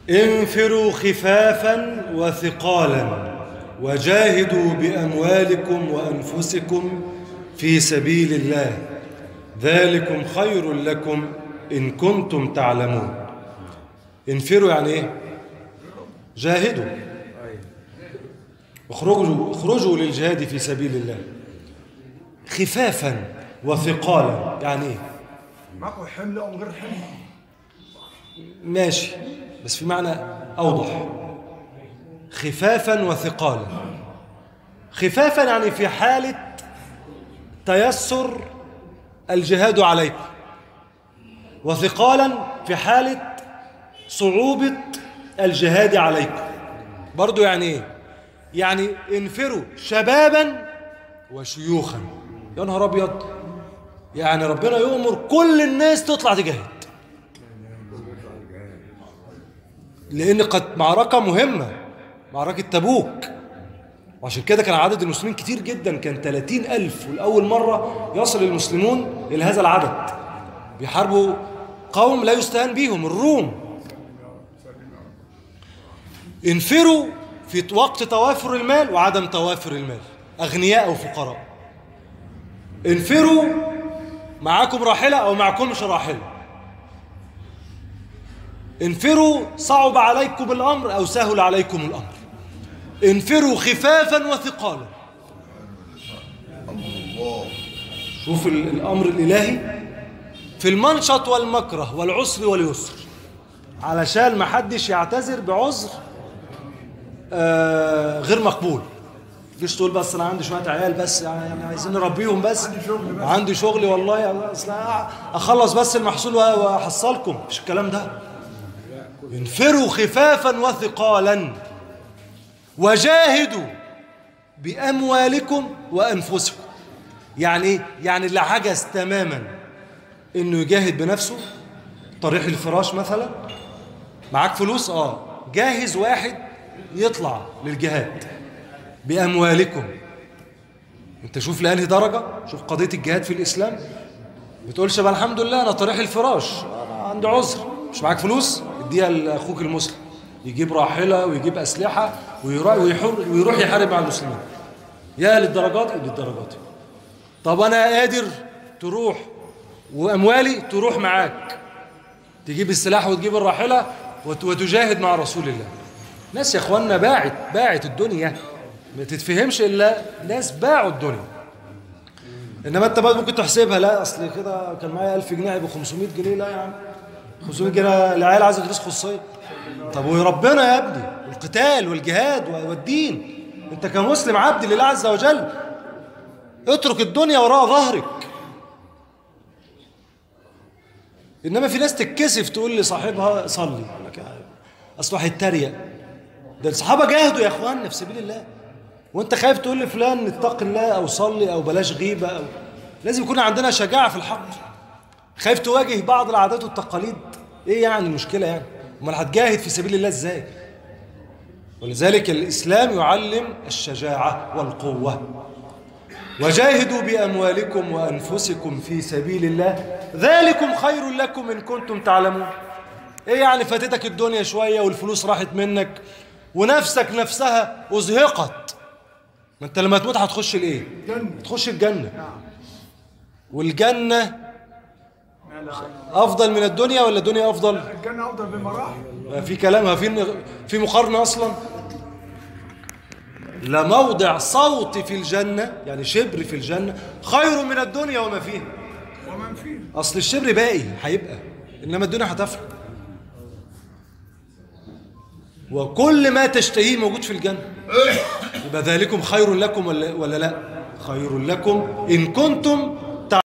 انفروا خفافا وثقالا وجاهدوا بأموالكم وأنفسكم في سبيل الله ذلكم خير لكم إن كنتم تعلمون. انفروا يعني ايه؟ جاهدوا، اخرجوا للجهاد في سبيل الله. خفافا وثقالا يعني ايه؟ معكم حمل او غير حمل؟ ماشي، بس في معنى اوضح. خفافا وثقالا. خفافا يعني في حالة تيسر الجهاد عليكم، وثقالا في حالة صعوبة الجهاد عليكم. برضو يعني ايه؟ يعني انفروا شبابا وشيوخا. يا نهار ابيض، يعني ربنا يؤمر كل الناس تطلع تجاهد، لان قد معركة مهمة، معركة تبوك، وعشان كده كان عدد المسلمين كتير جدا، كان 30,000، والأول مرة يصل المسلمون إلى هذا العدد. بيحاربوا قوم لا يستهان بهم، الروم. انفروا في وقت توافر المال وعدم توافر المال، أغنياء أو فقراء. انفروا معاكم راحلة أو معكمش راحلة. انفروا صعب عليكم الأمر أو سهل عليكم الأمر. انفروا خفافا وثقالا. شوف الأمر الإلهي في المنشط والمكره والعسر واليسر، علشان ما حدش يعتذر بعذر غير مقبول. مش تقول بس أنا عندي شوية عيال بس يعني عايزين نربيهم بس، عندي شغل والله أخلص بس المحصول وأحصلكم. مش الكلام ده. انفروا خفافا وثقالا وجاهدوا بأموالكم وأنفسكم. يعني إيه؟ يعني اللي عجز تماما إنه يجاهد بنفسه، طريح الفراش مثلا، معاك فلوس جاهز واحد يطلع للجهاد بأموالكم. انت شوف لأنهي درجة، شوف قضية الجهاد في الإسلام. بتقولش بقى الحمد لله أنا طريح الفراش، أنا عندي عذر، مش معاك فلوس، اديها لأخوك المسلم يجيب راحلة ويجيب أسلحة ويروح يحارب مع المسلمين. يا للدرجات للدرجات. طب أنا قادر، تروح وأموالي تروح معاك، تجيب السلاح وتجيب الراحلة وتجاهد مع رسول الله. ناس يا أخوانا باعت الدنيا، ما تتفهمش إلا ناس باعوا الدنيا. إنما أنت بقى ممكن تحسبها، لا أصل كده كان معايا 1000 جنيه هيبقوا 500 جنيه. لا يا عم، 500 جنيه العيال عايزة تدرس خصوصية. طب وربنا يا ابني، القتال والجهاد والدين، انت كمسلم عبد لله عز وجل، اترك الدنيا وراء ظهرك. انما في ناس تتكسف تقول لصاحبها صلي، اصله هيتريق. ده الصحابه جاهدوا يا اخواننا في سبيل الله، وانت خايف تقول لفلان اتق الله او صلي او بلاش غيبه أو... لازم يكون عندنا شجاعه في الحق. خايف تواجه بعض العادات والتقاليد، ايه يعني المشكله يعني؟ امال هتجاهد في سبيل الله ازاي؟ ولذلك الإسلام يعلم الشجاعة والقوة. وجاهدوا بأموالكم وأنفسكم في سبيل الله ذلكم خير لكم إن كنتم تعلمون. إيه يعني فاتتك الدنيا شوية والفلوس راحت منك ونفسك نفسها أزهقت؟ ما أنت لما تموت هتخش الإيه؟ تخش الجنة. والجنة أفضل من الدنيا ولا الدنيا أفضل؟ الجنة أفضل بمراحل. في كلامها في مقارنة أصلا. لموضع صوت في الجنة، يعني شبر في الجنة، خير من الدنيا وما فيها. ومن فيه. أصل الشبر باقي هيبقى، إنما الدنيا هتفرق. وكل ما تشتهيه موجود في الجنة. يبقى ذلكم خير لكم ولا لا؟ خير لكم إن كنتم